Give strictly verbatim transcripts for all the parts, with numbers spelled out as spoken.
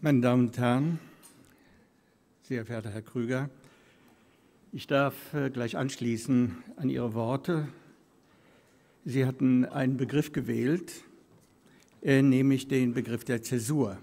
Meine Damen und Herren, sehr verehrter Herr Krüger, ich darf gleich anschließen an Ihre Worte. Sie hatten einen Begriff gewählt, nämlich den Begriff der Zäsur.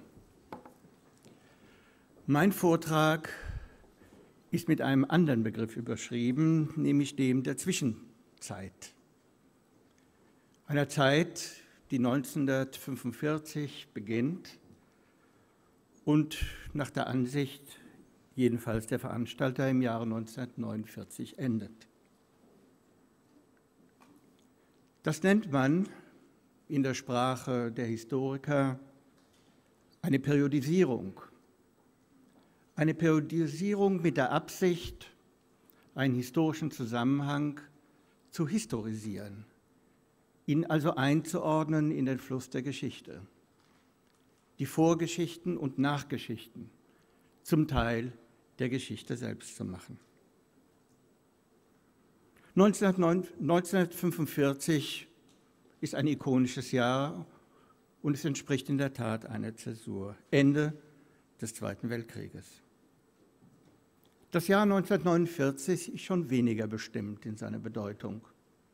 Mein Vortrag ist mit einem anderen Begriff überschrieben, nämlich dem der Zwischenzeit. Einer Zeit, die neunzehnhundertfünfundvierzig beginnt und nach der Ansicht jedenfalls der Veranstalter im Jahre neunzehnhundertneunundvierzig endet. Das nennt man in der Sprache der Historiker eine Periodisierung. Eine Periodisierung mit der Absicht, einen historischen Zusammenhang zu historisieren, ihn also einzuordnen in den Fluss der Geschichte, die Vorgeschichten und Nachgeschichten zum Teil der Geschichte selbst zu machen. neunzehnhundertfünfundvierzig ist ein ikonisches Jahr und es entspricht in der Tat einer Zäsur, Ende des Zweiten Weltkrieges. Das Jahr neunzehnhundertneunundvierzig ist schon weniger bestimmt in seiner Bedeutung.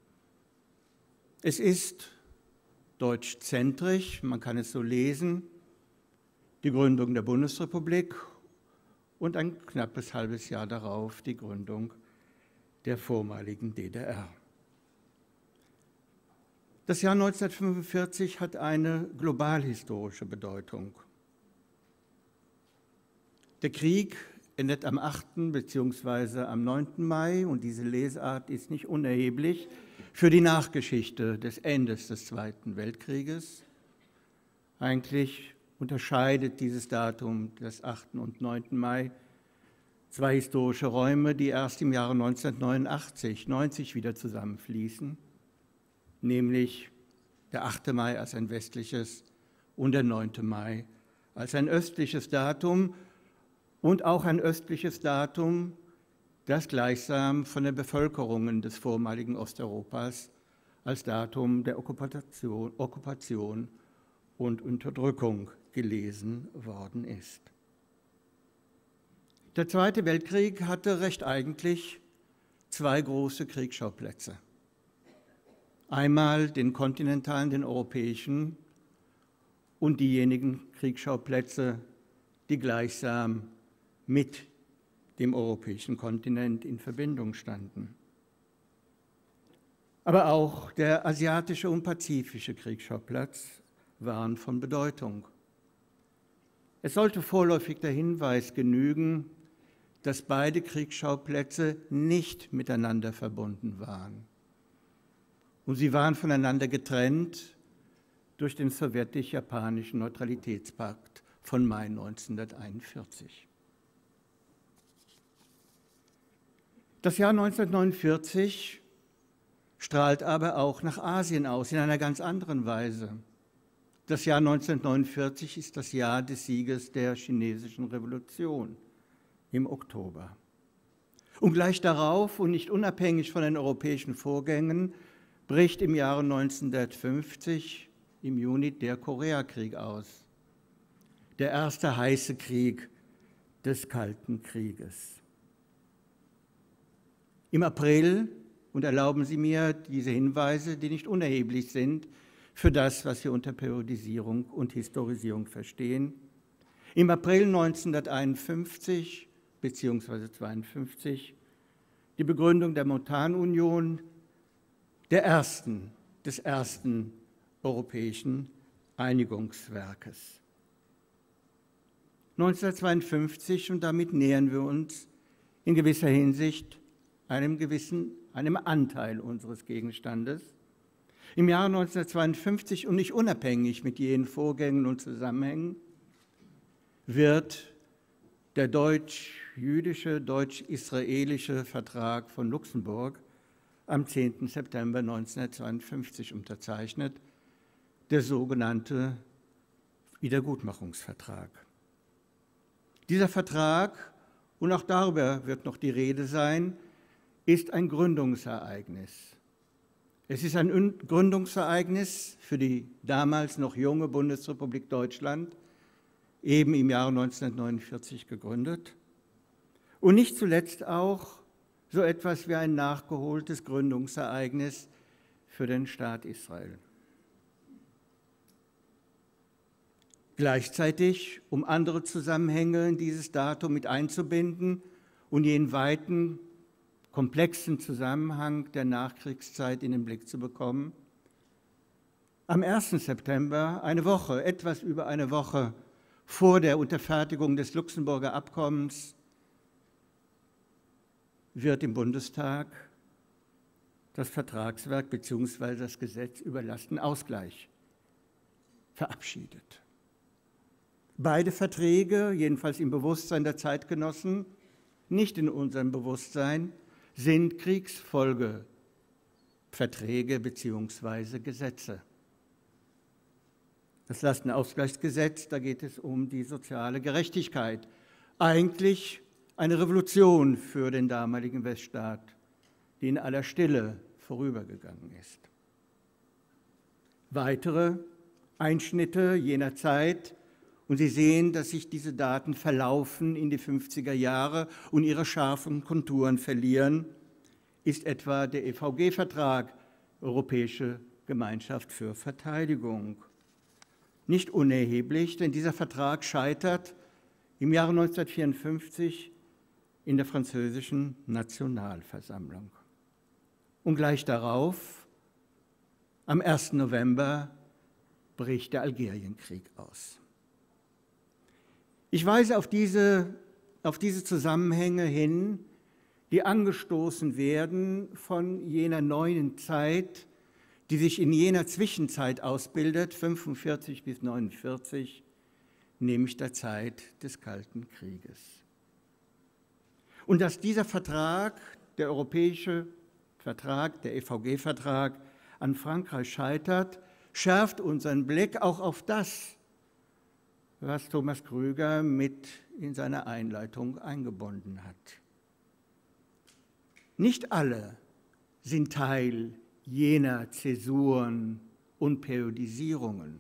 Es ist deutschzentrisch, man kann es so lesen, die Gründung der Bundesrepublik und ein knappes halbes Jahr darauf die Gründung der vormaligen D D R. Das Jahr neunzehnhundertfünfundvierzig hat eine globalhistorische Bedeutung. Der Krieg endet am achten bzw. am neunten Mai und diese Lesart ist nicht unerheblich für die Nachgeschichte des Endes des Zweiten Weltkrieges. Eigentlich unterscheidet dieses Datum des achten und neunten Mai zwei historische Räume, die erst im Jahre neunzehnhundertneunundachtzig, neunzig wieder zusammenfließen, nämlich der achte Mai als ein westliches und der neunte Mai als ein östliches Datum und auch ein östliches Datum, das gleichsam von den Bevölkerungen des vormaligen Osteuropas als Datum der Okkupation, Okkupation und Unterdrückung gelesen worden ist. Der Zweite Weltkrieg hatte recht eigentlich zwei große Kriegsschauplätze. Einmal den kontinentalen, den europäischen und diejenigen Kriegsschauplätze, die gleichsam mit dem europäischen Kontinent in Verbindung standen. Aber auch der asiatische und pazifische Kriegsschauplatz waren von Bedeutung. Es sollte vorläufig der Hinweis genügen, dass beide Kriegsschauplätze nicht miteinander verbunden waren. Und sie waren voneinander getrennt durch den sowjetisch-japanischen Neutralitätspakt von Mai neunzehnhunderteinundvierzig. Das Jahr neunzehnhundertneunundvierzig strahlt aber auch nach Asien aus, in einer ganz anderen Weise. Das Jahr neunzehnhundertneunundvierzig ist das Jahr des Sieges der chinesischen Revolution im Oktober. Und gleich darauf und nicht unabhängig von den europäischen Vorgängen bricht im Jahre neunzehnhundertfünfzig im Juni der Koreakrieg aus, der erste heiße Krieg des Kalten Krieges. Im April, und erlauben Sie mir diese Hinweise, die nicht unerheblich sind, für das, was wir unter Periodisierung und Historisierung verstehen. Im April neunzehnhunderteinundfünfzig bzw. zweiundfünfzig die Begründung der Montanunion, der ersten, des ersten europäischen Einigungswerkes. neunzehnhundertzweiundfünfzig, und damit nähern wir uns in gewisser Hinsicht einem gewissen, einem Anteil unseres Gegenstandes. Im Jahre neunzehnhundertzweiundfünfzig und nicht unabhängig mit jenen Vorgängen und Zusammenhängen wird der deutsch-jüdische, deutsch-israelische Vertrag von Luxemburg am zehnten September neunzehnhundertzweiundfünfzig unterzeichnet, der sogenannte Wiedergutmachungsvertrag. Dieser Vertrag, und auch darüber wird noch die Rede sein, ist ein Gründungsereignis. Es ist ein Gründungsereignis für die damals noch junge Bundesrepublik Deutschland eben im Jahre neunzehnhundertneunundvierzig gegründet. Und nicht zuletzt auch so etwas wie ein nachgeholtes Gründungsereignis für den Staat Israel. Gleichzeitig, um andere Zusammenhänge in dieses Datum mit einzubinden und jenen weiten, komplexen Zusammenhang der Nachkriegszeit in den Blick zu bekommen, am ersten September, eine Woche, etwas über eine Woche vor der Unterfertigung des Luxemburger Abkommens, wird im Bundestag das Vertragswerk bzw. das Gesetz über Lastenausgleich verabschiedet. Beide Verträge, jedenfalls im Bewusstsein der Zeitgenossen, nicht in unserem Bewusstsein, sind Kriegsfolgeverträge bzw. Gesetze. Das Lastenausgleichsgesetz, da geht es um die soziale Gerechtigkeit. Eigentlich eine Revolution für den damaligen Weststaat, die in aller Stille vorübergegangen ist. Weitere Einschnitte jener Zeit, und Sie sehen, dass sich diese Daten verlaufen in die fünfziger Jahre und ihre scharfen Konturen verlieren, ist etwa der E V G-Vertrag, Europäische Gemeinschaft für Verteidigung. Nicht unerheblich, denn dieser Vertrag scheitert im Jahre neunzehnhundertvierundfünfzig in der französischen Nationalversammlung. Und gleich darauf, am ersten November, bricht der Algerienkrieg aus. Ich weise auf diese, auf diese Zusammenhänge hin, die angestoßen werden von jener neuen Zeit, die sich in jener Zwischenzeit ausbildet, fünfundvierzig bis neunundvierzig, nämlich der Zeit des Kalten Krieges. Und dass dieser Vertrag, der europäische Vertrag, der E V G-Vertrag, an Frankreich scheitert, schärft unseren Blick auch auf das, was Thomas Krüger mit in seiner Einleitung eingebunden hat. Nicht alle sind Teil jener Zäsuren und Periodisierungen,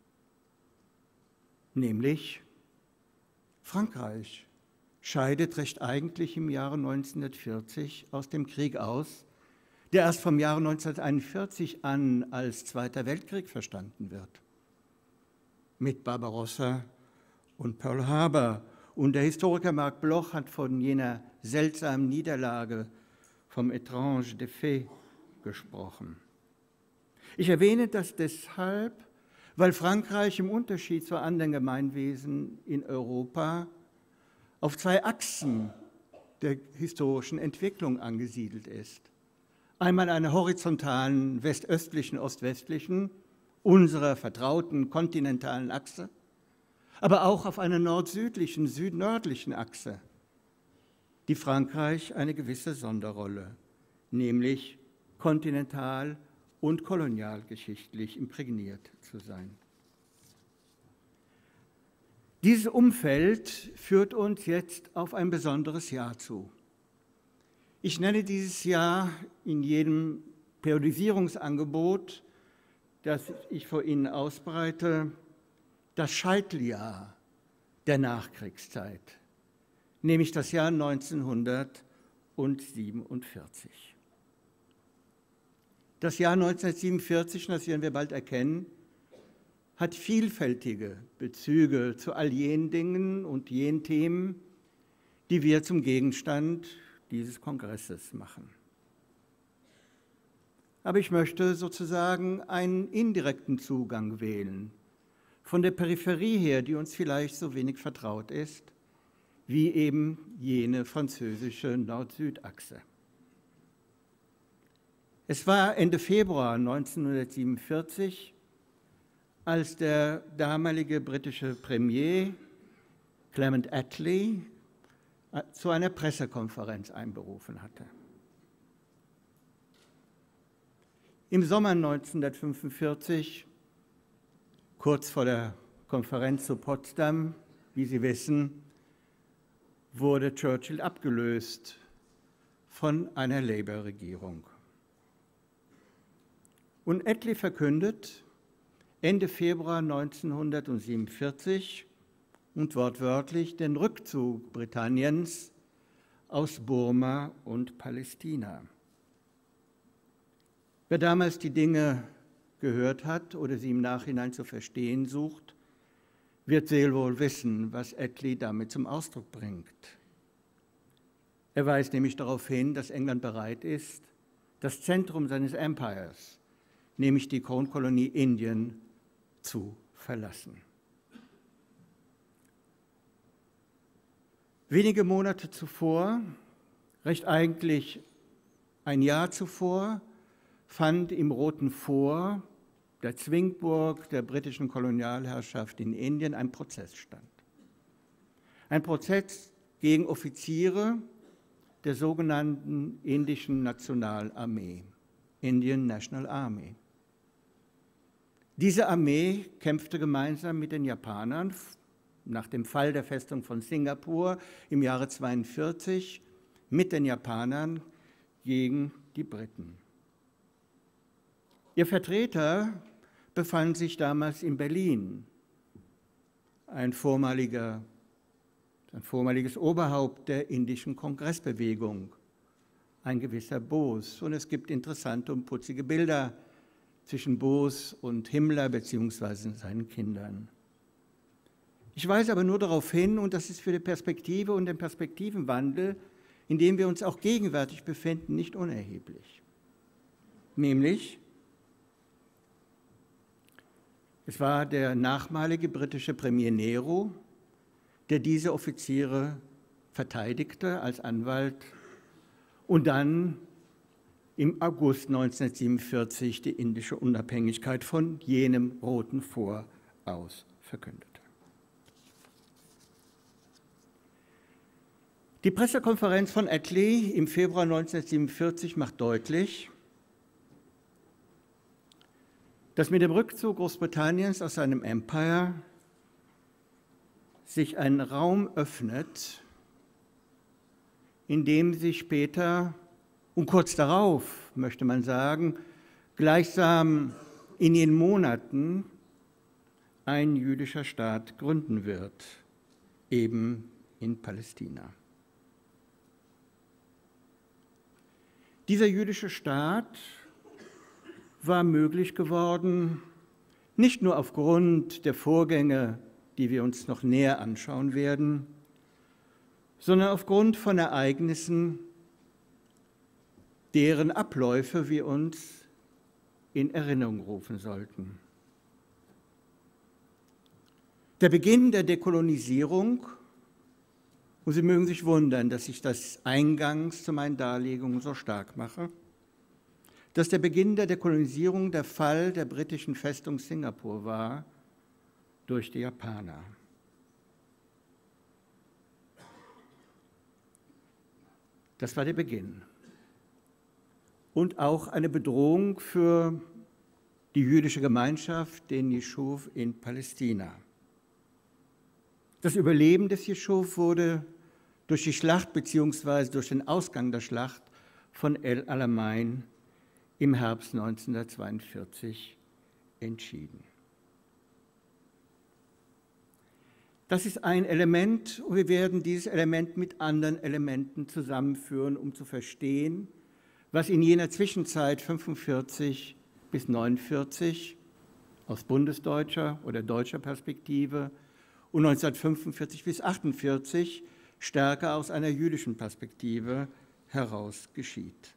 nämlich Frankreich scheidet recht eigentlich im Jahre neunzehnhundertvierzig aus dem Krieg aus, der erst vom Jahre neunzehnhunderteinundvierzig an als Zweiter Weltkrieg verstanden wird. Mit Barbarossa und Pearl Harbor. Und der Historiker Marc Bloch hat von jener seltsamen Niederlage, vom étrange défait, gesprochen. Ich erwähne das deshalb, weil Frankreich im Unterschied zu anderen Gemeinwesen in Europa auf zwei Achsen der historischen Entwicklung angesiedelt ist. Einmal einer horizontalen westöstlichen, ostwestlichen, unserer vertrauten kontinentalen Achse, aber auch auf einer nord-südlichen, süd-nördlichen Achse, die Frankreich eine gewisse Sonderrolle, nämlich kontinental und kolonialgeschichtlich imprägniert zu sein. Dieses Umfeld führt uns jetzt auf ein besonderes Jahr zu. Ich nenne dieses Jahr in jedem Periodisierungsangebot, das ich vor Ihnen ausbreite, das Scheiteljahr der Nachkriegszeit, nämlich das Jahr neunzehnhundertsiebenundvierzig. Das Jahr neunzehnhundertsiebenundvierzig, das werden wir bald erkennen, hat vielfältige Bezüge zu all jenen Dingen und jenen Themen, die wir zum Gegenstand dieses Kongresses machen. Aber ich möchte sozusagen einen indirekten Zugang wählen, von der Peripherie her, die uns vielleicht so wenig vertraut ist, wie eben jene französische Nord-Süd-Achse. Es war Ende Februar neunzehnhundertsiebenundvierzig, als der damalige britische Premier Clement Attlee zu einer Pressekonferenz einberufen hatte. Im Sommer neunzehnhundertfünfundvierzig, kurz vor der Konferenz zu Potsdam, wie Sie wissen, wurde Churchill abgelöst von einer Labour-Regierung. Und Attlee verkündet Ende Februar neunzehnhundertsiebenundvierzig, und wortwörtlich den Rückzug Britanniens aus Burma und Palästina. Wer damals die Dinge gehört hat oder sie im Nachhinein zu verstehen sucht, wird sehr wohl wissen, was Attlee damit zum Ausdruck bringt. Er weist nämlich darauf hin, dass England bereit ist, das Zentrum seines Empires, nämlich die Kronkolonie Indien, zu verlassen. Wenige Monate zuvor, recht eigentlich ein Jahr zuvor, fand im Roten Fort, der Zwingburg der britischen Kolonialherrschaft in Indien, ein Prozess statt. Ein Prozess gegen Offiziere der sogenannten indischen Nationalarmee, Indian National Army. Diese Armee kämpfte gemeinsam mit den Japanern nach dem Fall der Festung von Singapur im Jahre zweiundvierzig mit den Japanern gegen die Briten. Ihr Vertreter befand sich damals in Berlin, ein vormaliger, ein vormaliges Oberhaupt der indischen Kongressbewegung, ein gewisser Bose. Und es gibt interessante und putzige Bilder zwischen Bose und Himmler beziehungsweise seinen Kindern. Ich weise aber nur darauf hin, und das ist für die Perspektive und den Perspektivenwandel, in dem wir uns auch gegenwärtig befinden, nicht unerheblich. Nämlich, es war der nachmalige britische Premier Nehru, der diese Offiziere verteidigte als Anwalt und dann im August neunzehnhundertsiebenundvierzig die indische Unabhängigkeit von jenem Roten Fort aus verkündete. Die Pressekonferenz von Attlee im Februar neunzehnhundertsiebenundvierzig macht deutlich, dass mit dem Rückzug Großbritanniens aus seinem Empire sich ein Raum öffnet, in dem sich später und kurz darauf, möchte man sagen, gleichsam in den Monaten ein jüdischer Staat gründen wird, eben in Palästina. Dieser jüdische Staat war möglich geworden, nicht nur aufgrund der Vorgänge, die wir uns noch näher anschauen werden, sondern aufgrund von Ereignissen, deren Abläufe wir uns in Erinnerung rufen sollten. Der Beginn der Dekolonisierung, und Sie mögen sich wundern, dass ich das eingangs zu meinen Darlegungen so stark mache, dass der Beginn der Dekolonisierung der Fall der britischen Festung Singapur war durch die Japaner. Das war der Beginn. Und auch eine Bedrohung für die jüdische Gemeinschaft, den Jeschuv in Palästina. Das Überleben des Jeschuv wurde durch die Schlacht bzw. durch den Ausgang der Schlacht von El Alamein im Herbst neunzehnhundertzweiundvierzig entschieden. Das ist ein Element, und wir werden dieses Element mit anderen Elementen zusammenführen, um zu verstehen, was in jener Zwischenzeit fünfundvierzig bis neunundvierzig aus bundesdeutscher oder deutscher Perspektive und neunzehnhundertfünfundvierzig bis achtundvierzig stärker aus einer jüdischen Perspektive heraus geschieht.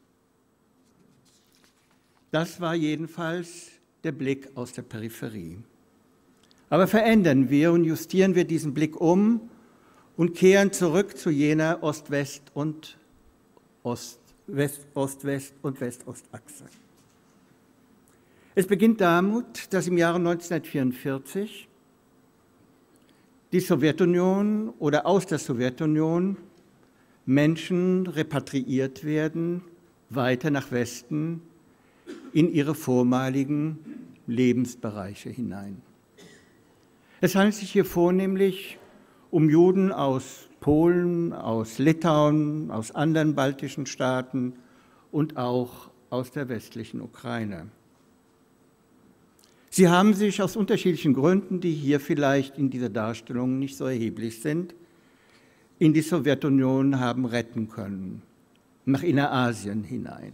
Das war jedenfalls der Blick aus der Peripherie. Aber verändern wir und justieren wir diesen Blick um und kehren zurück zu jener Ost-West- und Ost-West- Ost-West- und West-Ost-Achse. Es beginnt damit, dass im Jahre neunzehnhundertvierundvierzig die Sowjetunion oder aus der Sowjetunion Menschen repatriiert werden, weiter nach Westen, in ihre vormaligen Lebensbereiche hinein. Es handelt sich hier vornehmlich um Juden aus Polen, aus Litauen, aus anderen baltischen Staaten und auch aus der westlichen Ukraine. Sie haben sich aus unterschiedlichen Gründen, die hier vielleicht in dieser Darstellung nicht so erheblich sind, in die Sowjetunion haben retten können, nach Innerasien hinein.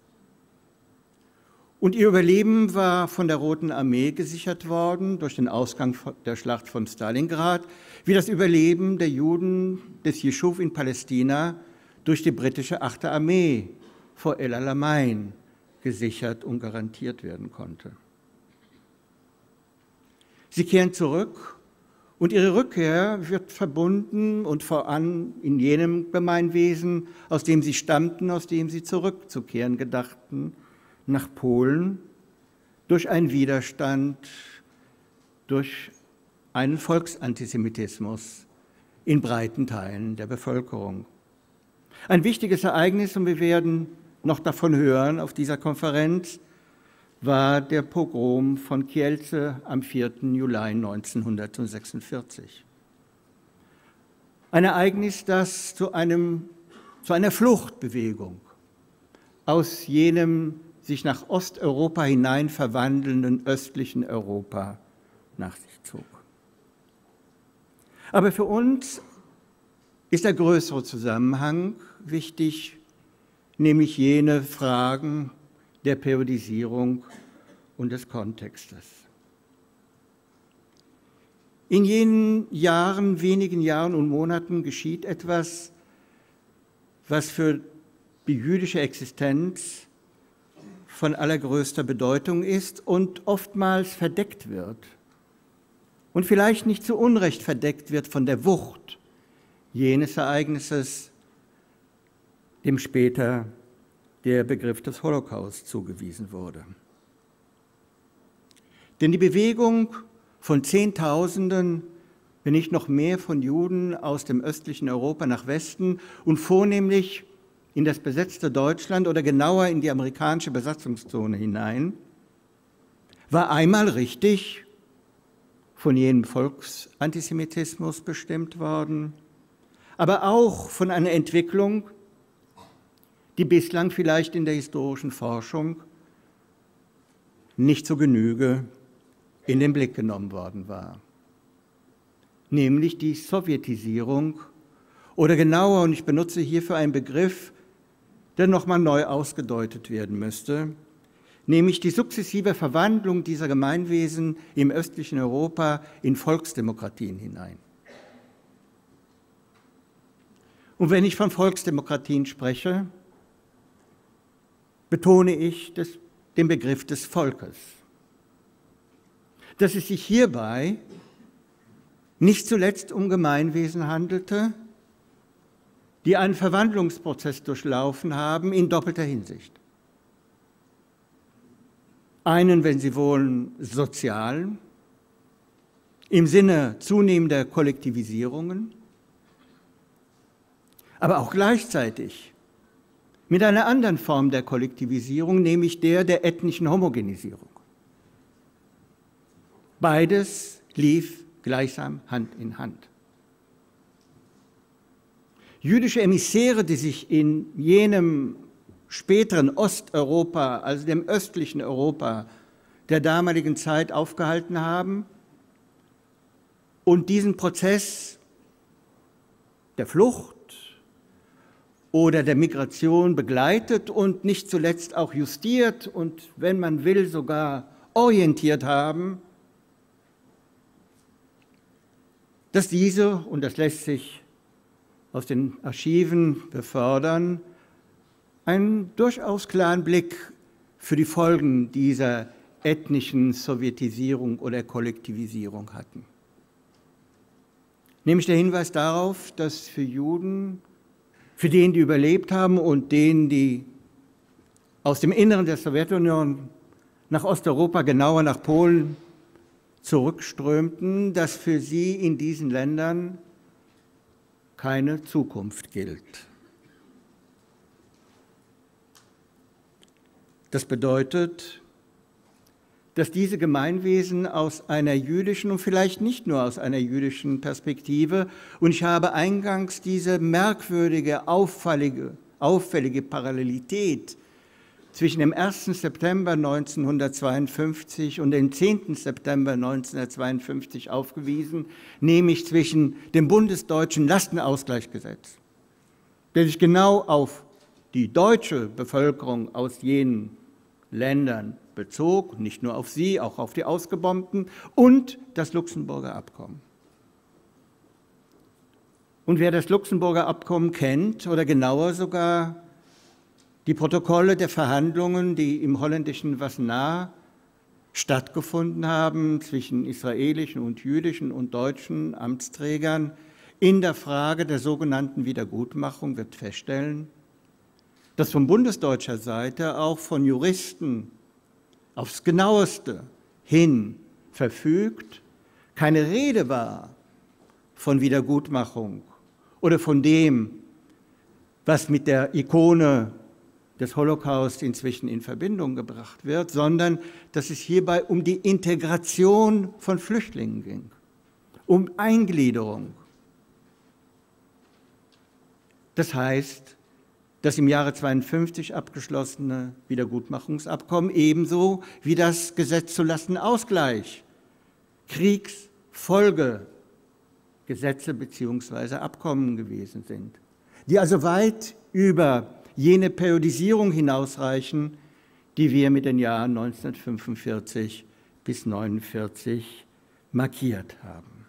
Und ihr Überleben war von der Roten Armee gesichert worden durch den Ausgang der Schlacht von Stalingrad, wie das Überleben der Juden des Jeschuw in Palästina durch die britische achte Armee vor El Alamein gesichert und garantiert werden konnte. Sie kehren zurück und ihre Rückkehr wird verbunden und voran in jenem Gemeinwesen, aus dem sie stammten, aus dem sie zurückzukehren gedachten, nach Polen, durch einen Widerstand, durch einen Volksantisemitismus in breiten Teilen der Bevölkerung. Ein wichtiges Ereignis, und wir werden noch davon hören auf dieser Konferenz, war der Pogrom von Kielce am vierten Juli neunzehnhundertsechsundvierzig. Ein Ereignis, das zu, einem, zu einer Fluchtbewegung aus jenem sich nach Osteuropa hinein verwandelnden östlichen Europa nach sich zog. Aber für uns ist der größere Zusammenhang wichtig, nämlich jene Fragen der Periodisierung und des Kontextes. In jenen Jahren, wenigen Jahren und Monaten geschieht etwas, was für die jüdische Existenz von allergrößter Bedeutung ist und oftmals verdeckt wird und vielleicht nicht zu Unrecht verdeckt wird von der Wucht jenes Ereignisses, dem später der Begriff des Holocaust zugewiesen wurde. Denn die Bewegung von Zehntausenden, wenn nicht noch mehr, von Juden aus dem östlichen Europa nach Westen und vornehmlich in das besetzte Deutschland oder genauer in die amerikanische Besatzungszone hinein, war einmal richtig von jenem Volksantisemitismus bestimmt worden, aber auch von einer Entwicklung, die bislang vielleicht in der historischen Forschung nicht zur Genüge in den Blick genommen worden war, nämlich die Sowjetisierung oder genauer, und ich benutze hierfür einen Begriff, der nochmal neu ausgedeutet werden müsste, nämlich die sukzessive Verwandlung dieser Gemeinwesen im östlichen Europa in Volksdemokratien hinein. Und wenn ich von Volksdemokratien spreche, betone ich das, den Begriff des Volkes. Dass es sich hierbei nicht zuletzt um Gemeinwesen handelte, die einen Verwandlungsprozess durchlaufen haben in doppelter Hinsicht. Einen, wenn Sie wollen, sozialen, im Sinne zunehmender Kollektivisierungen, aber auch gleichzeitig mit einer anderen Form der Kollektivisierung, nämlich der der ethnischen Homogenisierung. Beides lief gleichsam Hand in Hand. Jüdische Emissäre, die sich in jenem späteren Osteuropa, also dem östlichen Europa der damaligen Zeit aufgehalten haben und diesen Prozess der Flucht oder der Migration begleitet und nicht zuletzt auch justiert und, wenn man will, sogar orientiert haben, dass diese, und das lässt sich aus den Archiven befördern, einen durchaus klaren Blick für die Folgen dieser ethnischen Sowjetisierung oder Kollektivisierung hatten. Nämlich der Hinweis darauf, dass für Juden, für denen, die überlebt haben und denen, die aus dem Inneren der Sowjetunion nach Osteuropa, genauer nach Polen, zurückströmten, dass für sie in diesen Ländern keine Zukunft gilt. Das bedeutet, dass diese Gemeinwesen aus einer jüdischen und vielleicht nicht nur aus einer jüdischen Perspektive, und ich habe eingangs diese merkwürdige, auffällige, auffällige Parallelität zwischen dem ersten September neunzehnhundertzweiundfünfzig und dem zehnten September neunzehnhundertzweiundfünfzig aufgewiesen, nämlich zwischen dem bundesdeutschen Lastenausgleichsgesetz, der sich genau auf die deutsche Bevölkerung aus jenen Ländern bezog, nicht nur auf sie, auch auf die Ausgebombten, und das Luxemburger Abkommen. Und wer das Luxemburger Abkommen kennt, oder genauer sogar die Protokolle der Verhandlungen, die im holländischen Wassenaar stattgefunden haben zwischen israelischen und jüdischen und deutschen Amtsträgern in der Frage der sogenannten Wiedergutmachung, wird feststellen, dass von bundesdeutscher Seite auch von Juristen aufs Genaueste hin verfügt keine Rede war von Wiedergutmachung oder von dem, was mit der Ikone des Holocaust inzwischen in Verbindung gebracht wird, sondern dass es hierbei um die Integration von Flüchtlingen ging, um Eingliederung. Das heißt, das im Jahre zweiundfünfzig abgeschlossene Wiedergutmachungsabkommen ebenso wie das Gesetz zu Lastenausgleich Kriegsfolgegesetze bzw. Abkommen gewesen sind, die also weit über jene Periodisierung hinausreichen, die wir mit den Jahren neunzehnhundertfünfundvierzig bis neunundvierzig markiert haben.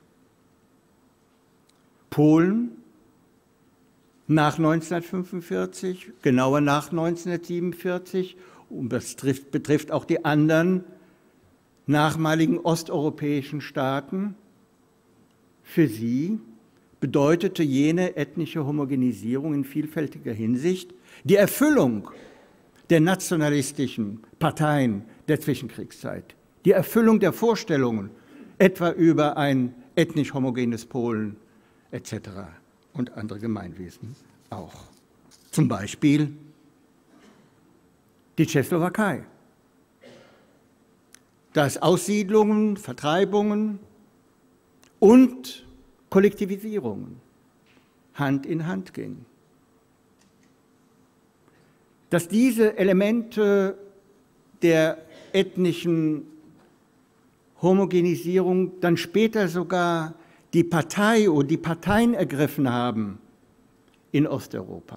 Polen nach neunzehnhundertfünfundvierzig, genauer nach neunzehnhundertsiebenundvierzig, und das trifft, betrifft auch die anderen nachmaligen osteuropäischen Staaten, für sie bedeutete jene ethnische Homogenisierung in vielfältiger Hinsicht die Erfüllung der nationalistischen Parteien der Zwischenkriegszeit, die Erfüllung der Vorstellungen, etwa über ein ethnisch homogenes Polen et cetera und andere Gemeinwesen auch. Zum Beispiel die Tschechoslowakei. Dass Aussiedlungen, Vertreibungen und Kollektivisierungen Hand in Hand gingen. Dass diese Elemente der ethnischen Homogenisierung dann später sogar die Partei oder die Parteien ergriffen haben in Osteuropa.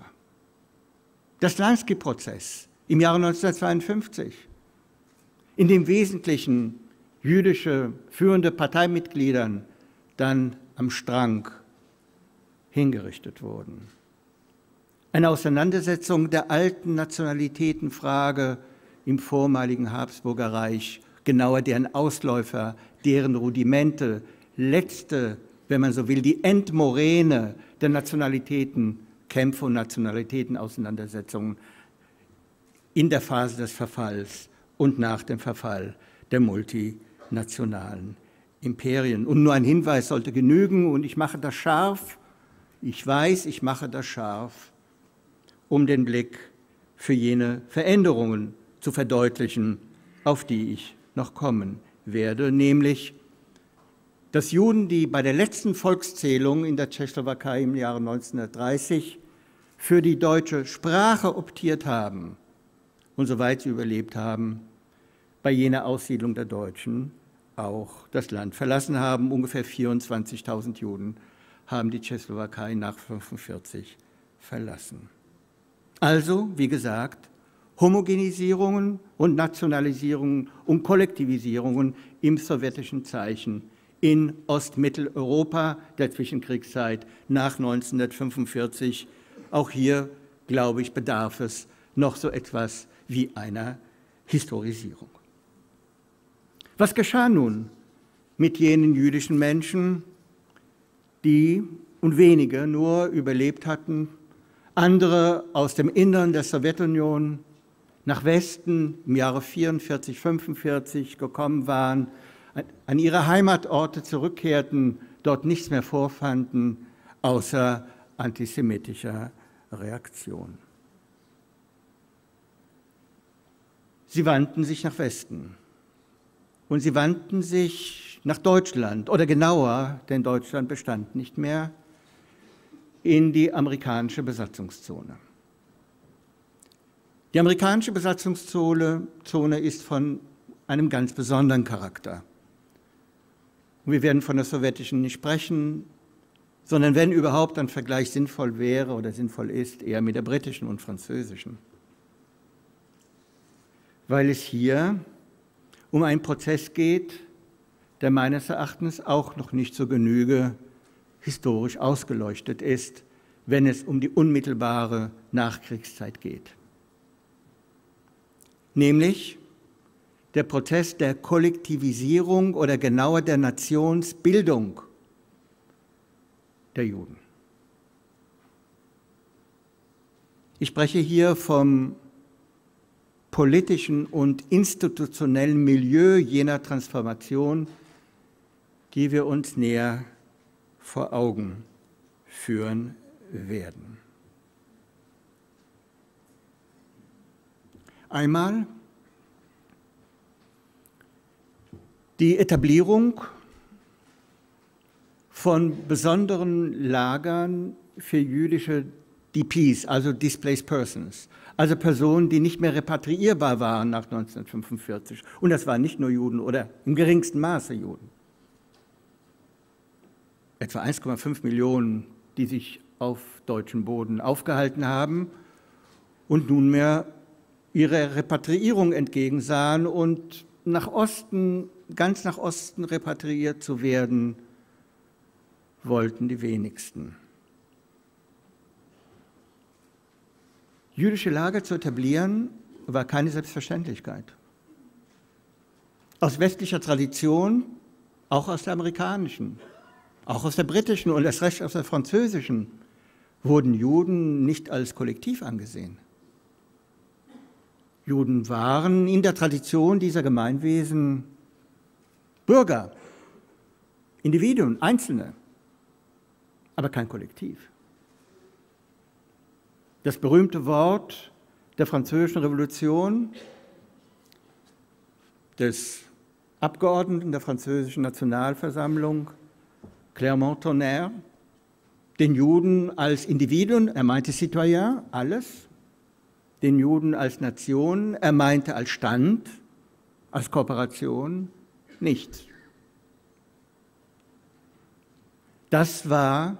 Das Lansky-Prozess im Jahre neunzehnhundertzweiundfünfzig, in dem wesentlichen jüdische führende Parteimitgliedern dann am Strang hingerichtet wurden. Eine Auseinandersetzung der alten Nationalitätenfrage im vormaligen Habsburger Reich, genauer deren Ausläufer, deren Rudimente, letzte, wenn man so will, die Endmoräne der Nationalitätenkämpfe und Nationalitätenauseinandersetzungen in der Phase des Verfalls und nach dem Verfall der multinationalen Imperien. Und nur ein Hinweis sollte genügen, und ich mache das scharf, ich weiß, ich mache das scharf, um den Blick für jene Veränderungen zu verdeutlichen, auf die ich noch kommen werde, nämlich, dass Juden, die bei der letzten Volkszählung in der Tschechoslowakei im Jahre neunzehnhundertdreißig für die deutsche Sprache optiert haben und soweit sie überlebt haben, bei jener Aussiedlung der Deutschen auch das Land verlassen haben. Ungefähr vierundzwanzigtausend Juden haben die Tschechoslowakei nach neunzehnhundertfünfundvierzig verlassen. Also, wie gesagt, Homogenisierungen und Nationalisierungen und Kollektivisierungen im sowjetischen Zeichen in Ostmitteleuropa der Zwischenkriegszeit nach neunzehnhundertfünfundvierzig. Auch hier, glaube ich, bedarf es noch so etwas wie einer Historisierung. Was geschah nun mit jenen jüdischen Menschen, die, und wenige nur, überlebt hatten, andere aus dem Innern der Sowjetunion nach Westen im Jahre vierundvierzig, fünfundvierzig gekommen waren, an ihre Heimatorte zurückkehrten, dort nichts mehr vorfanden, außer antisemitischer Reaktion. Sie wandten sich nach Westen und sie wandten sich nach Deutschland, oder genauer, denn Deutschland bestand nicht mehr, in die amerikanische Besatzungszone. Die amerikanische Besatzungszone Zone ist von einem ganz besonderen Charakter. Und wir werden von der sowjetischen nicht sprechen, sondern wenn überhaupt ein Vergleich sinnvoll wäre oder sinnvoll ist, eher mit der britischen und französischen. Weil es hier um einen Prozess geht, der meines Erachtens auch noch nicht zur Genüge historisch ausgeleuchtet ist, wenn es um die unmittelbare Nachkriegszeit geht. Nämlich der Prozess der Kollektivisierung oder genauer der Nationsbildung der Juden. Ich spreche hier vom politischen und institutionellen Milieu jener Transformation, die wir uns näher vor Augen führen werden. Einmal die Etablierung von besonderen Lagern für jüdische D Ps, also Displaced Persons, also Personen, die nicht mehr repatriierbar waren nach neunzehnhundertfünfundvierzig. Und das waren nicht nur Juden oder im geringsten Maße Juden. Etwa eins Komma fünf Millionen, die sich auf deutschem Boden aufgehalten haben und nunmehr ihrer Repatriierung entgegensahen und nach Osten, ganz nach Osten repatriiert zu werden, wollten die wenigsten. Jüdische Lager zu etablieren, war keine Selbstverständlichkeit. Aus westlicher Tradition, auch aus der amerikanischen, auch aus der britischen und erst recht aus der französischen, wurden Juden nicht als Kollektiv angesehen. Juden waren in der Tradition dieser Gemeinwesen Bürger, Individuen, Einzelne, aber kein Kollektiv. Das berühmte Wort der Französischen Revolution des Abgeordneten der französischen Nationalversammlung, Clermont-Tonnerre, den Juden als Individuen, er meinte Citoyen, alles, den Juden als Nation, er meinte als Stand, als Kooperation, nichts. Das war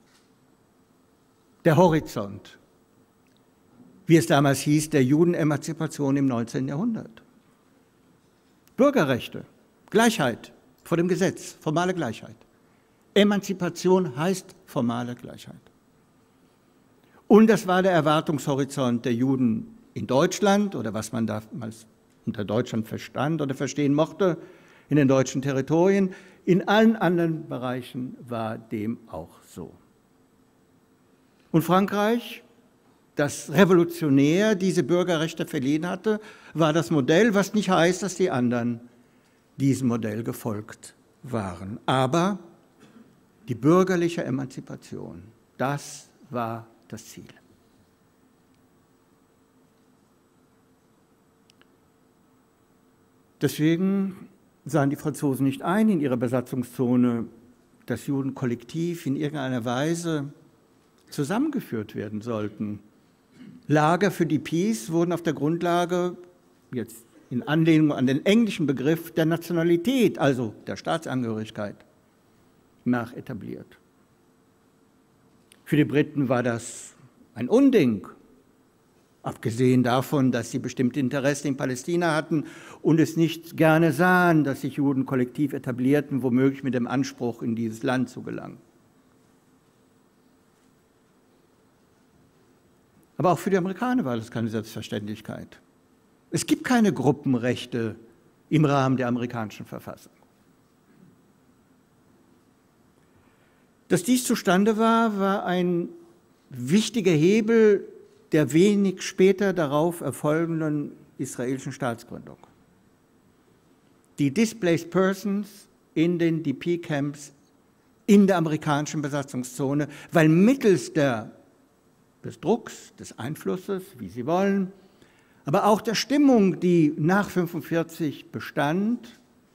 der Horizont, wie es damals hieß, der Judenemanzipation im neunzehnten Jahrhundert. Bürgerrechte, Gleichheit vor dem Gesetz, formale Gleichheit. Emanzipation heißt formale Gleichheit. Und das war der Erwartungshorizont der Juden in Deutschland oder was man damals unter Deutschland verstand oder verstehen mochte, in den deutschen Territorien. In allen anderen Bereichen war dem auch so. Und Frankreich, das revolutionär diese Bürgerrechte verliehen hatte, war das Modell, was nicht heißt, dass die anderen diesem Modell gefolgt waren. Aber die bürgerliche Emanzipation, das war das Ziel. Deswegen sahen die Franzosen nicht ein, in ihrer Besatzungszone, dass Juden kollektiv in irgendeiner Weise zusammengeführt werden sollten. Lager für die Ps wurden auf der Grundlage, jetzt in Anlehnung an den englischen Begriff der Nationalität, also der Staatsangehörigkeit, nach etabliert. Für die Briten war das ein Unding, abgesehen davon, dass sie bestimmte Interessen in Palästina hatten und es nicht gerne sahen, dass sich Juden kollektiv etablierten, womöglich mit dem Anspruch, in dieses Land zu gelangen. Aber auch für die Amerikaner war das keine Selbstverständlichkeit. Es gibt keine Gruppenrechte im Rahmen der amerikanischen Verfassung. Dass dies zustande war, war ein wichtiger Hebel der wenig später darauf erfolgenden israelischen Staatsgründung. Die Displaced Persons in den D P-Camps in der amerikanischen Besatzungszone, weil mittels der, des Drucks, des Einflusses, wie Sie wollen, aber auch der Stimmung, die nach neunzehnhundertfünfundvierzig bestand,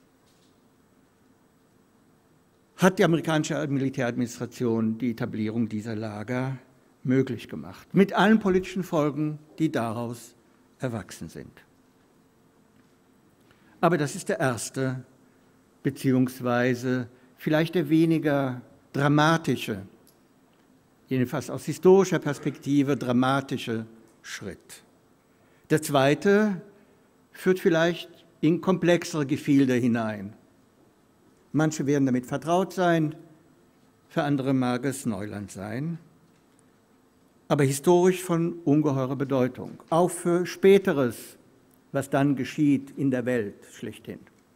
hat die amerikanische Militäradministration die Etablierung dieser Lager möglich gemacht, mit allen politischen Folgen, die daraus erwachsen sind. Aber das ist der erste, beziehungsweise vielleicht der weniger dramatische, jedenfalls aus historischer Perspektive dramatische Schritt. Der zweite führt vielleicht in komplexere Gefilde hinein. Manche werden damit vertraut sein, für andere mag es Neuland sein, aber historisch von ungeheurer Bedeutung, auch für Späteres, was dann geschieht in der Welt schlechthin.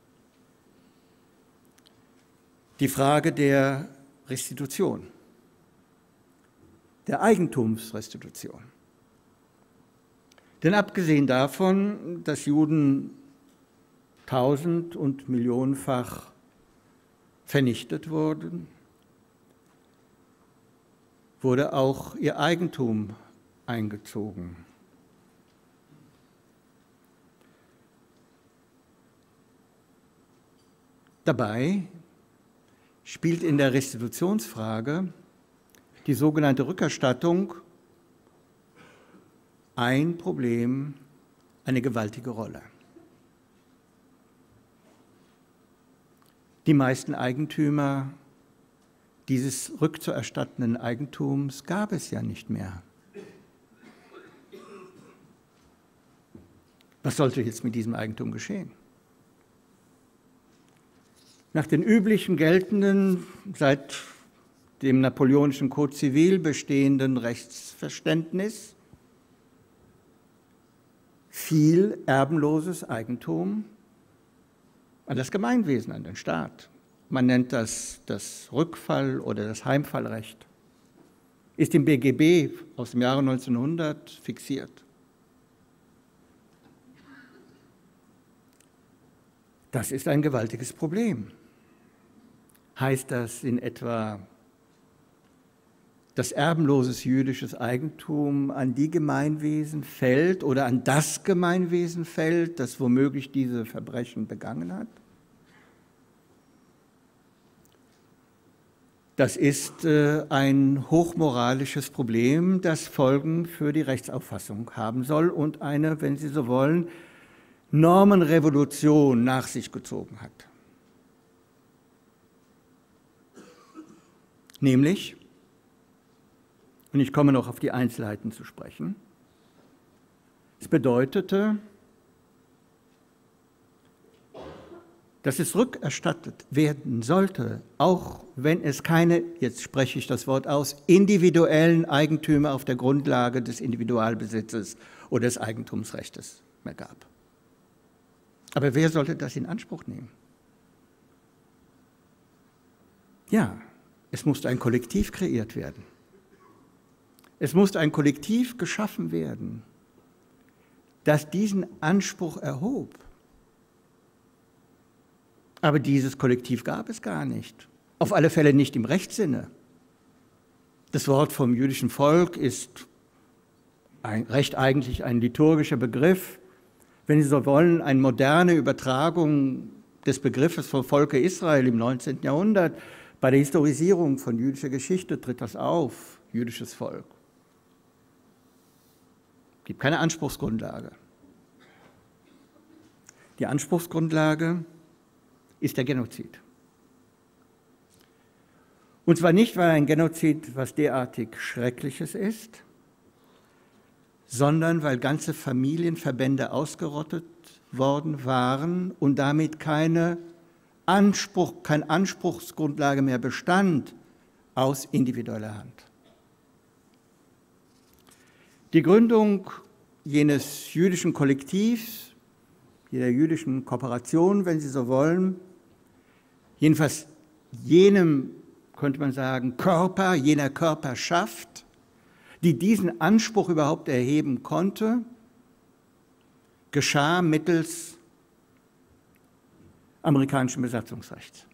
Die Frage der Restitution, der Eigentumsrestitution. Denn abgesehen davon, dass Juden tausend- und millionenfach vernichtet wurden, wurde auch ihr Eigentum eingezogen. Dabei spielt in der Restitutionsfrage die sogenannte Rückerstattung ein Problem eine gewaltige Rolle. Die meisten Eigentümer dieses rückzuerstattenden Eigentums gab es ja nicht mehr. Was sollte jetzt mit diesem Eigentum geschehen? Nach den üblichen geltenden, seit dem napoleonischen Code Civil bestehenden Rechtsverständnis fiel erbenloses Eigentum an das Gemeinwesen, an den Staat. Man nennt das das Rückfall- oder das Heimfallrecht. Ist im B G B aus dem Jahre neunzehnhundert fixiert. Das ist ein gewaltiges Problem. Heißt das in etwa, dass erbenloses jüdisches Eigentum an die Gemeinwesen fällt oder an das Gemeinwesen fällt, das womöglich diese Verbrechen begangen hat? Das ist äh, ein hochmoralisches Problem, das Folgen für die Rechtsauffassung haben soll und eine, wenn Sie so wollen, Normenrevolution nach sich gezogen hat. Nämlich, und ich komme noch auf die Einzelheiten zu sprechen, es bedeutete, dass es rückerstattet werden sollte, auch wenn es keine, jetzt spreche ich das Wort aus, individuellen Eigentümer auf der Grundlage des Individualbesitzes oder des Eigentumsrechts mehr gab. Aber wer sollte das in Anspruch nehmen? Ja, es musste ein Kollektiv kreiert werden. Es musste ein Kollektiv geschaffen werden, das diesen Anspruch erhob. Aber dieses Kollektiv gab es gar nicht. Auf alle Fälle nicht im Rechtssinne. Das Wort vom jüdischen Volk ist ein, recht eigentlich ein liturgischer Begriff. Wenn Sie so wollen, eine moderne Übertragung des Begriffes vom Volke Israel im neunzehnten Jahrhundert. Bei der Historisierung von jüdischer Geschichte tritt das auf, jüdisches Volk. Es gibt keine Anspruchsgrundlage. Die Anspruchsgrundlage ist der Genozid. Und zwar nicht, weil ein Genozid was derartig Schreckliches ist, sondern weil ganze Familienverbände ausgerottet worden waren und damit keine Anspruch, keine Anspruchsgrundlage mehr bestand aus individueller Hand. Die Gründung jenes jüdischen Kollektivs, jeder jüdischen Kooperation, wenn Sie so wollen, jedenfalls jenem, könnte man sagen, Körper, jener Körperschaft, die diesen Anspruch überhaupt erheben konnte, geschah mittels amerikanischen Besatzungsrechts.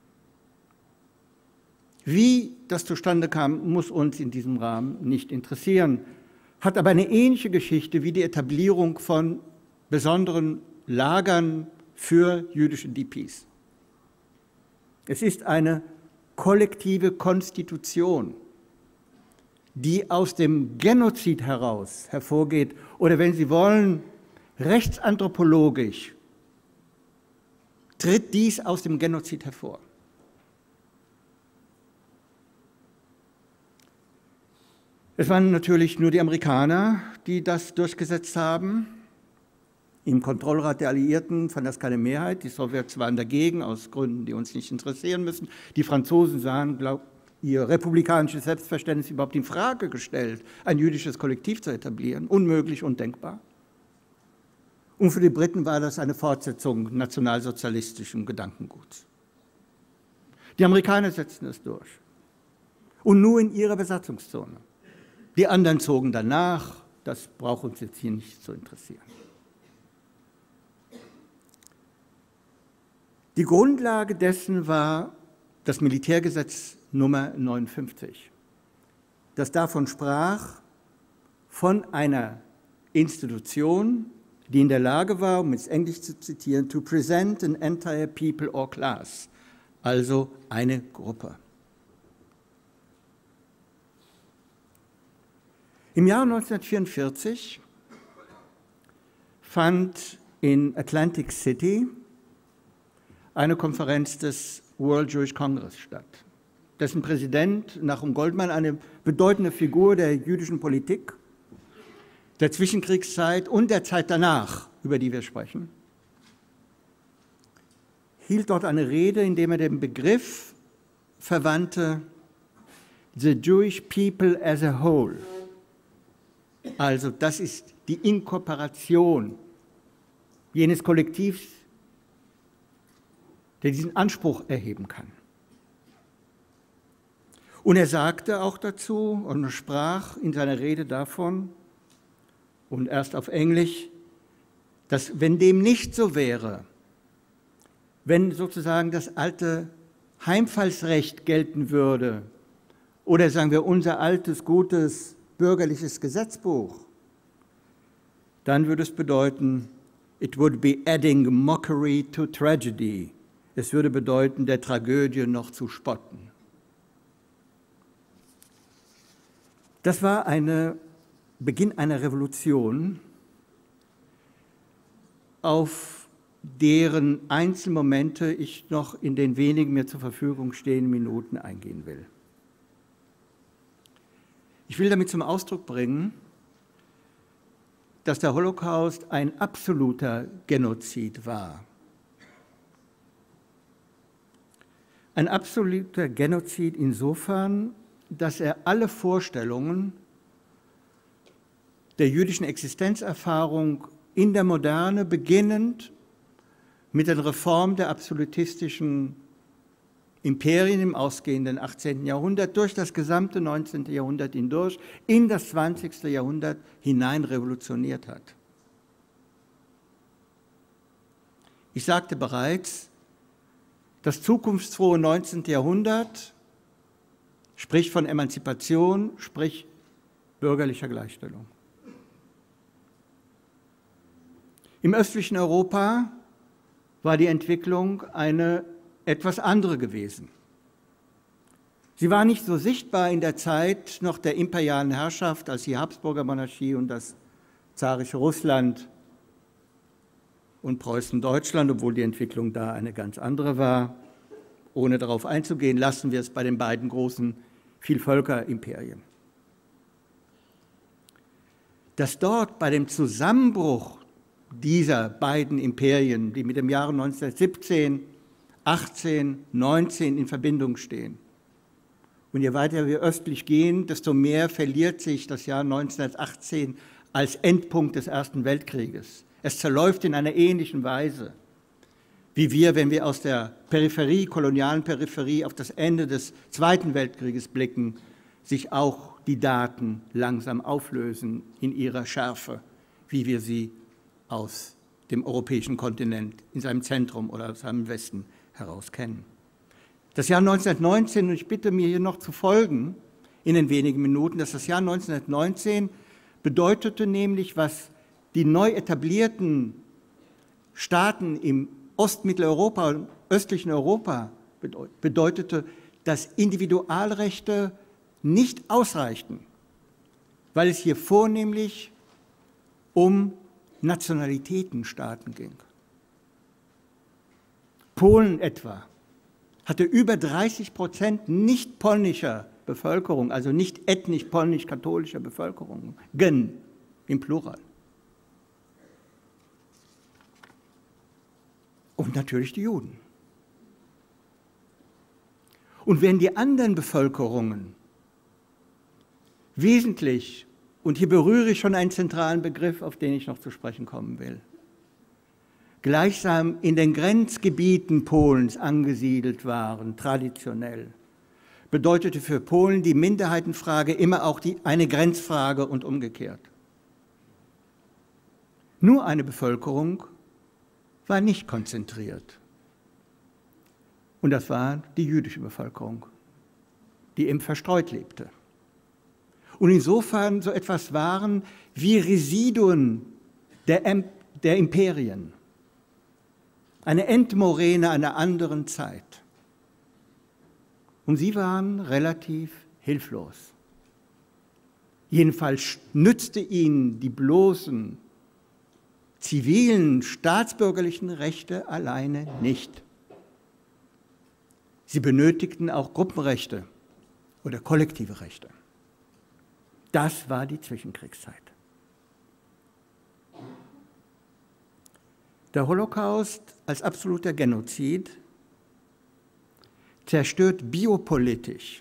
Wie das zustande kam, muss uns in diesem Rahmen nicht interessieren, hat aber eine ähnliche Geschichte wie die Etablierung von besonderen Lagern für jüdische D Ps. Es ist eine kollektive Konstitution, die aus dem Genozid heraus hervorgeht oder, wenn Sie wollen, Rechtsanthropologisch tritt dies aus dem Genozid hervor. Es waren natürlich nur die Amerikaner, die das durchgesetzt haben. Im Kontrollrat der Alliierten fand das keine Mehrheit. Die Sowjets waren dagegen, aus Gründen, die uns nicht interessieren müssen. Die Franzosen sahen, glaub, ihr republikanisches Selbstverständnis überhaupt in Frage gestellt, ein jüdisches Kollektiv zu etablieren. Unmöglich, undenkbar. Und für die Briten war das eine Fortsetzung nationalsozialistischen Gedankenguts. Die Amerikaner setzten es durch. Und nur in ihrer Besatzungszone. Die anderen zogen danach. Das braucht uns jetzt hier nicht zu interessieren. Die Grundlage dessen war das Militärgesetz Nummer neunundfünfzig, das davon sprach, von einer Institution, die in der Lage war, um es Englisch zu zitieren, to present an entire people or class, also eine Gruppe. Im Jahr neunzehnhundertvierundvierzig fand in Atlantic City eine Konferenz des World Jewish Congress statt, dessen Präsident Nachum Goldmann, eine bedeutende Figur der jüdischen Politik, der Zwischenkriegszeit und der Zeit danach, über die wir sprechen, hielt dort eine Rede, in der er den Begriff verwandte, the Jewish people as a whole. Also das ist die Inkorporation jenes Kollektivs, der diesen Anspruch erheben kann. Und er sagte auch dazu und sprach in seiner Rede davon, und erst auf Englisch, dass wenn dem nicht so wäre, wenn sozusagen das alte Heimfallsrecht gelten würde oder sagen wir unser altes, gutes bürgerliches Gesetzbuch, dann würde es bedeuten, it would be adding mockery to tragedy. Es würde bedeuten, der Tragödie noch zu spotten. Das war ein Beginn einer Revolution, auf deren Einzelmomente ich noch in den wenigen mir zur Verfügung stehenden Minuten eingehen will. Ich will damit zum Ausdruck bringen, dass der Holocaust ein absoluter Genozid war. Ein absoluter Genozid insofern, dass er alle Vorstellungen der jüdischen Existenzerfahrung in der Moderne, beginnend mit der Reform der absolutistischen Imperien im ausgehenden achtzehnten Jahrhundert, durch das gesamte neunzehnte Jahrhundert hindurch, in das zwanzigste Jahrhundert hinein revolutioniert hat. Ich sagte bereits, das zukunftsfrohe neunzehnte Jahrhundert spricht von Emanzipation, sprich bürgerlicher Gleichstellung. Im östlichen Europa war die Entwicklung eine etwas andere gewesen. Sie war nicht so sichtbar in der Zeit noch der imperialen Herrschaft, als die Habsburger Monarchie und das zarische Russland und Preußen-Deutschland, obwohl die Entwicklung da eine ganz andere war. Ohne darauf einzugehen, lassen wir es bei den beiden großen Vielvölkerimperien. Dass dort bei dem Zusammenbruch dieser beiden Imperien, die mit dem Jahre neunzehnhundertsiebzehn, achtzehn, neunzehn in Verbindung stehen. Und je weiter wir östlich gehen, desto mehr verliert sich das Jahr neunzehnhundertachtzehn als Endpunkt des Ersten Weltkrieges. Es zerläuft in einer ähnlichen Weise, wie wir, wenn wir aus der Peripherie, kolonialen Peripherie auf das Ende des Zweiten Weltkrieges blicken, sich auch die Daten langsam auflösen in ihrer Schärfe, wie wir sie aus dem europäischen Kontinent in seinem Zentrum oder aus seinem Westen heraus kennen. Das Jahr neunzehnhundertneunzehn, und ich bitte mir hier noch zu folgen in den wenigen Minuten, dass das Jahr neunzehnhundertneunzehn bedeutete nämlich, was die neu etablierten Staaten im Ostmitteleuropa und östlichen Europa bedeutete, dass Individualrechte nicht ausreichten, weil es hier vornehmlich um Nationalitätenstaaten ging. Polen etwa hatte über dreißig Prozent nicht polnischer Bevölkerung, also nicht ethnisch polnisch-katholischer Bevölkerung, gen im Plural. Und natürlich die Juden. Und wenn die anderen Bevölkerungen wesentlich, und hier berühre ich schon einen zentralen Begriff, auf den ich noch zu sprechen kommen will, gleichsam in den Grenzgebieten Polens angesiedelt waren, traditionell, bedeutete für Polen die Minderheitenfrage immer auch die, eine Grenzfrage und umgekehrt. Nur eine Bevölkerung war nicht konzentriert. Und das war die jüdische Bevölkerung, die eben verstreut lebte. Und insofern so etwas waren wie Residuen der, der Imperien. Eine Endmoräne einer anderen Zeit. Und sie waren relativ hilflos. Jedenfalls nützte ihnen die bloßen zivilen, staatsbürgerlichen Rechte alleine nicht. Sie benötigten auch Gruppenrechte oder kollektive Rechte. Das war die Zwischenkriegszeit. Der Holocaust als absoluter Genozid zerstört biopolitisch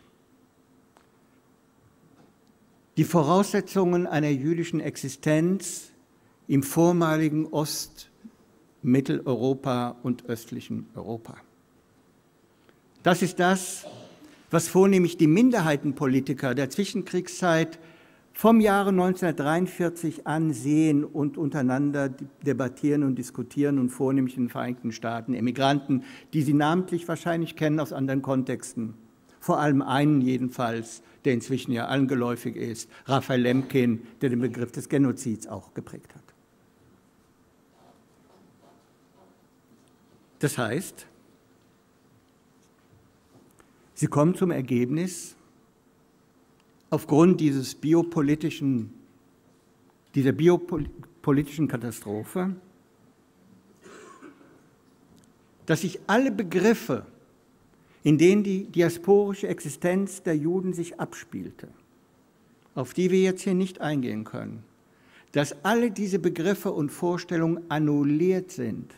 die Voraussetzungen einer jüdischen Existenz im vormaligen Ost-, Mitteleuropa und östlichen Europa. Das ist das, was vornehmlich die Minderheitenpolitiker der Zwischenkriegszeit vom Jahre neunzehnhundertdreiundvierzig an sehen und untereinander debattieren und diskutieren und vornehmlich in den Vereinigten Staaten Emigranten, die Sie namentlich wahrscheinlich kennen aus anderen Kontexten. Vor allem einen jedenfalls, der inzwischen ja allen geläufig ist, Raphael Lemkin, der den Begriff des Genozids auch geprägt hat. Das heißt, Sie kommen zum Ergebnis, aufgrund dieses biopolitischen, dieser biopolitischen Katastrophe, dass sich alle Begriffe, in denen die diasporische Existenz der Juden sich abspielte, auf die wir jetzt hier nicht eingehen können, dass alle diese Begriffe und Vorstellungen annulliert sind.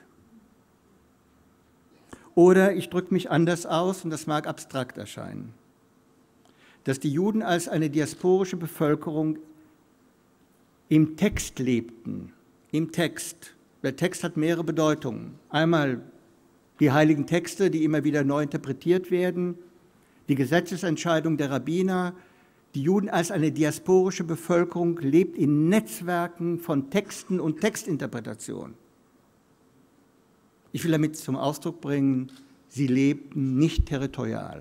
Oder ich drücke mich anders aus, und das mag abstrakt erscheinen, dass die Juden als eine diasporische Bevölkerung im Text lebten, im Text. Der Text hat mehrere Bedeutungen. Einmal die heiligen Texte, die immer wieder neu interpretiert werden, die Gesetzesentscheidung der Rabbiner. Die Juden als eine diasporische Bevölkerung lebt in Netzwerken von Texten und Textinterpretation. Ich will damit zum Ausdruck bringen, sie lebten nicht territorial.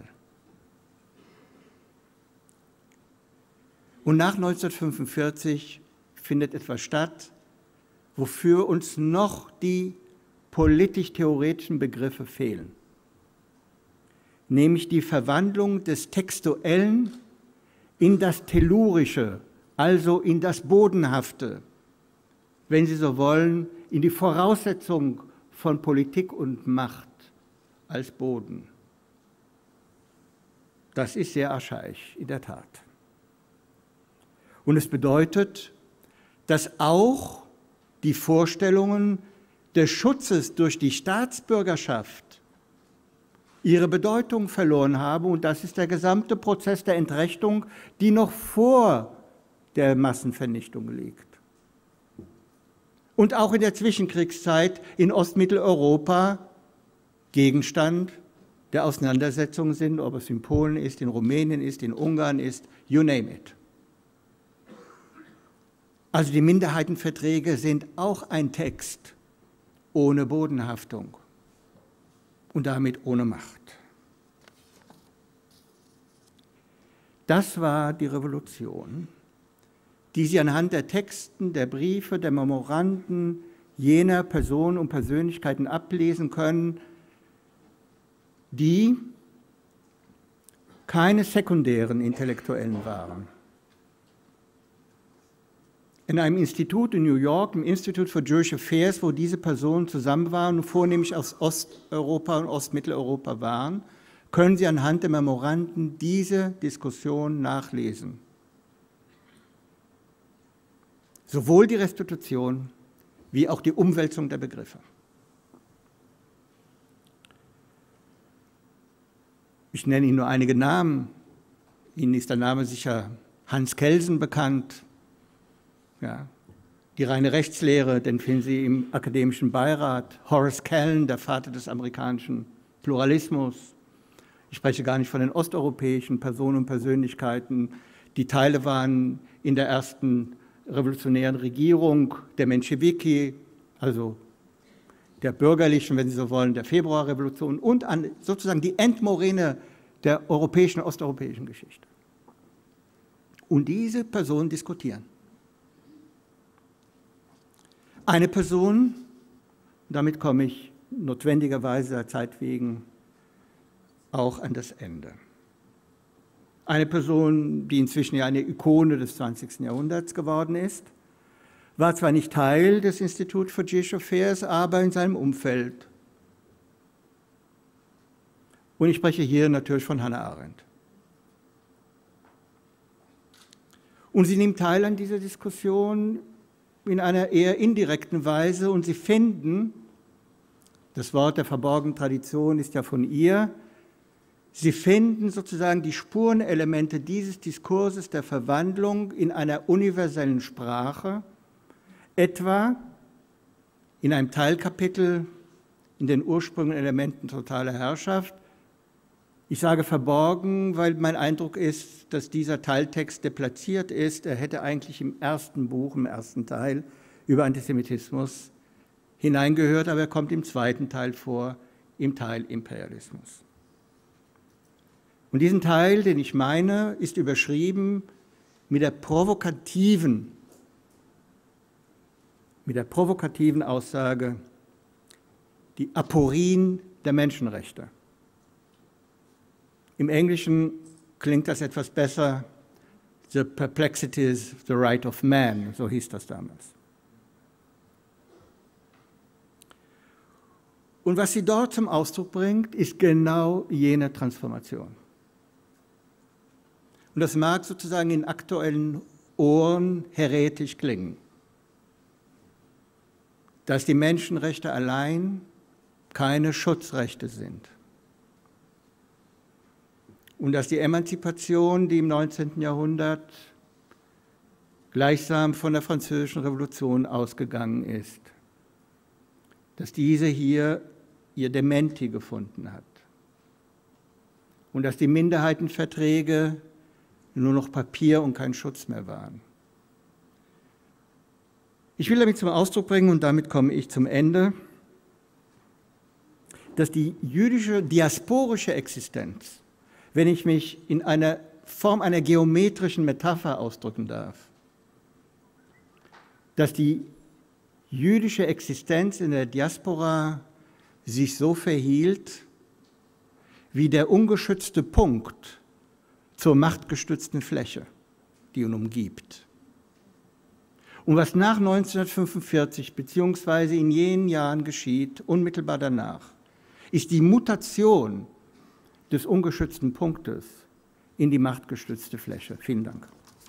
Und nach neunzehnhundertfünfundvierzig findet etwas statt, wofür uns noch die politisch-theoretischen Begriffe fehlen, nämlich die Verwandlung des Textuellen in das Tellurische, also in das Bodenhafte, wenn Sie so wollen, in die Voraussetzung von Politik und Macht als Boden. Das ist sehr archaisch, in der Tat. Und es bedeutet, dass auch die Vorstellungen des Schutzes durch die Staatsbürgerschaft ihre Bedeutung verloren haben. Und das ist der gesamte Prozess der Entrechtung, die noch vor der Massenvernichtung liegt. Und auch in der Zwischenkriegszeit in Ostmitteleuropa Gegenstand der Auseinandersetzungen sind, ob es in Polen ist, in Rumänien ist, in Ungarn ist, you name it. Also die Minderheitenverträge sind auch ein Text ohne Bodenhaftung und damit ohne Macht. Das war die Revolution, die Sie anhand der Texten, der Briefe, der Memoranden jener Personen und Persönlichkeiten ablesen können, die keine sekundären Intellektuellen waren. in einem Institut in New York, im Institute for Jewish Affairs, wo diese Personen zusammen waren und vornehmlich aus Osteuropa und Ostmitteleuropa waren, können Sie anhand der Memoranden diese Diskussion nachlesen. Sowohl die Restitution wie auch die Umwälzung der Begriffe. Ich nenne Ihnen nur einige Namen. Ihnen ist der Name sicher Hans Kelsen bekannt. Ja. Die reine Rechtslehre, den finden Sie im akademischen Beirat. Horace Callan, der Vater des amerikanischen Pluralismus. Ich spreche gar nicht von den osteuropäischen Personen und Persönlichkeiten, die Teile waren in der ersten revolutionären Regierung, der Menschewiki, also der bürgerlichen, wenn Sie so wollen, der Februarrevolution und an sozusagen die Endmoräne der europäischen, osteuropäischen Geschichte. Und diese Personen diskutieren. Eine Person, damit komme ich notwendigerweise der Zeit wegen auch an das Ende. Eine Person, die inzwischen ja eine Ikone des zwanzigsten Jahrhunderts geworden ist, war zwar nicht Teil des Institute for Jewish Affairs, aber in seinem Umfeld. Und ich spreche hier natürlich von Hannah Arendt. Und sie nimmt teil an dieser Diskussion in einer eher indirekten Weise und sie finden, das Wort der verborgenen Tradition ist ja von ihr, sie finden sozusagen die Spurenelemente dieses Diskurses der Verwandlung in einer universellen Sprache, etwa in einem Teilkapitel in den ursprünglichen Elementen totaler Herrschaft. Ich sage verborgen, weil mein Eindruck ist, dass dieser Teiltext deplatziert ist. Er hätte eigentlich im ersten Buch, im ersten Teil über Antisemitismus hineingehört, aber er kommt im zweiten Teil vor, im Teil Imperialismus. Und diesen Teil, den ich meine, ist überschrieben mit der provokativen, mit der provokativen Aussage, die Aporien der Menschenrechte. Im Englischen klingt das etwas besser, The Perplexities of the Right of Man, so hieß das damals. Und was sie dort zum Ausdruck bringt, ist genau jene Transformation. Und das mag sozusagen in aktuellen Ohren heretisch klingen, dass die Menschenrechte allein keine Schutzrechte sind und dass die Emanzipation, die im neunzehnten Jahrhundert gleichsam von der Französischen Revolution ausgegangen ist, dass diese hier ihr Dementi gefunden hat und dass die Minderheitenverträge nur noch Papier und kein Schutz mehr waren. Ich will damit zum Ausdruck bringen, und damit komme ich zum Ende, dass die jüdische diasporische Existenz, wenn ich mich in einer Form einer geometrischen Metapher ausdrücken darf, dass die jüdische Existenz in der Diaspora sich so verhielt, wie der ungeschützte Punkt zur machtgestützten Fläche, die ihn umgibt. Und was nach neunzehnhundertfünfundvierzig beziehungsweise in jenen Jahren geschieht, unmittelbar danach, ist die Mutation des ungeschützten Punktes in die machtgestützte Fläche. Vielen Dank.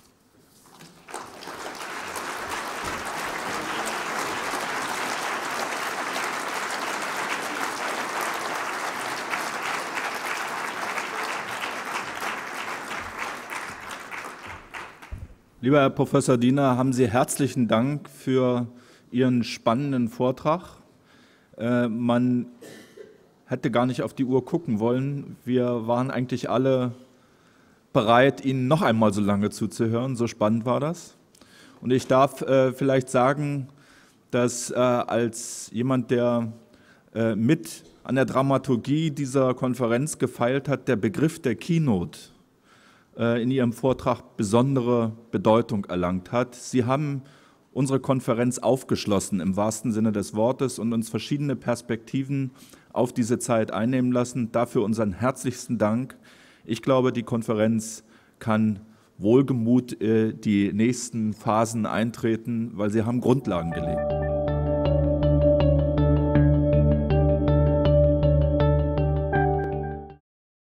Lieber Herr Professor Diener, haben Sie herzlichen Dank für Ihren spannenden Vortrag. Äh, man hätte gar nicht auf die Uhr gucken wollen. Wir waren eigentlich alle bereit, Ihnen noch einmal so lange zuzuhören. So spannend war das. Und ich darf äh, vielleicht sagen, dass äh, als jemand, der äh, mit an der Dramaturgie dieser Konferenz gefeilt hat, der Begriff der Keynote in Ihrem Vortrag besondere Bedeutung erlangt hat. Sie haben unsere Konferenz aufgeschlossen im wahrsten Sinne des Wortes und uns verschiedene Perspektiven auf diese Zeit einnehmen lassen. Dafür unseren herzlichsten Dank. Ich glaube, die Konferenz kann wohlgemut die nächsten Phasen eintreten, weil sie haben Grundlagen gelegt.